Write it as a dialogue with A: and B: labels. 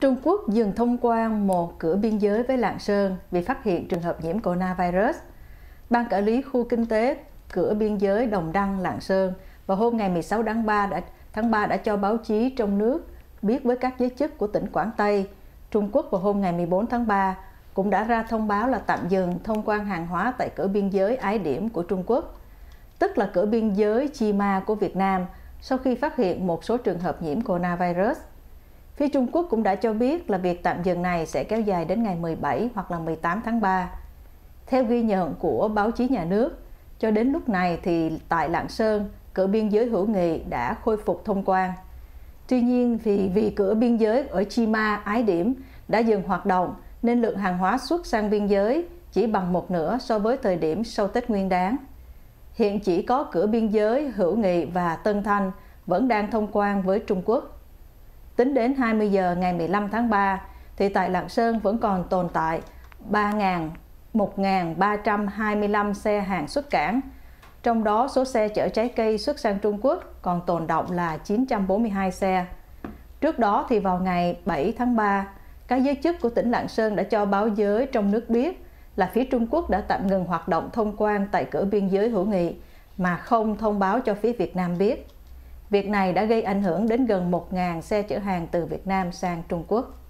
A: Trung Quốc dừng thông quan một cửa biên giới với Lạng Sơn vì phát hiện trường hợp nhiễm coronavirus. Ban quản lý khu kinh tế cửa biên giới Đồng Đăng, Lạng Sơn vào hôm ngày 16 tháng 3 đã cho báo chí trong nước biết với các giới chức của tỉnh Quảng Tây. Trung Quốc vào hôm ngày 14 tháng 3 cũng đã ra thông báo là tạm dừng thông quan hàng hóa tại cửa biên giới Ái Điểm của Trung Quốc, tức là cửa biên giới Chi Ma của Việt Nam, sau khi phát hiện một số trường hợp nhiễm coronavirus. Phía Trung Quốc cũng đã cho biết là việc tạm dừng này sẽ kéo dài đến ngày 17 hoặc là 18 tháng 3. Theo ghi nhận của báo chí nhà nước, cho đến lúc này thì tại Lạng Sơn, cửa biên giới hữu nghị đã khôi phục thông quan. Tuy nhiên vì cửa biên giới ở Chi Ma, Ái Điểm đã dừng hoạt động nên lượng hàng hóa xuất sang biên giới chỉ bằng một nửa so với thời điểm sau Tết Nguyên Đán. Hiện chỉ có cửa biên giới hữu nghị và Tân Thanh vẫn đang thông quan với Trung Quốc. Tính đến 20 giờ ngày 15 tháng 3, thì tại Lạng Sơn vẫn còn tồn tại 1.325 xe hàng xuất cảng. Trong đó, số xe chở trái cây xuất sang Trung Quốc còn tồn đọng là 942 xe. Trước đó, thì vào ngày 7 tháng 3, các giới chức của tỉnh Lạng Sơn đã cho báo giới trong nước biết là phía Trung Quốc đã tạm ngừng hoạt động thông quan tại cửa biên giới hữu nghị mà không thông báo cho phía Việt Nam biết. Việc này đã gây ảnh hưởng đến gần 1.000 xe chở hàng từ Việt Nam sang Trung Quốc.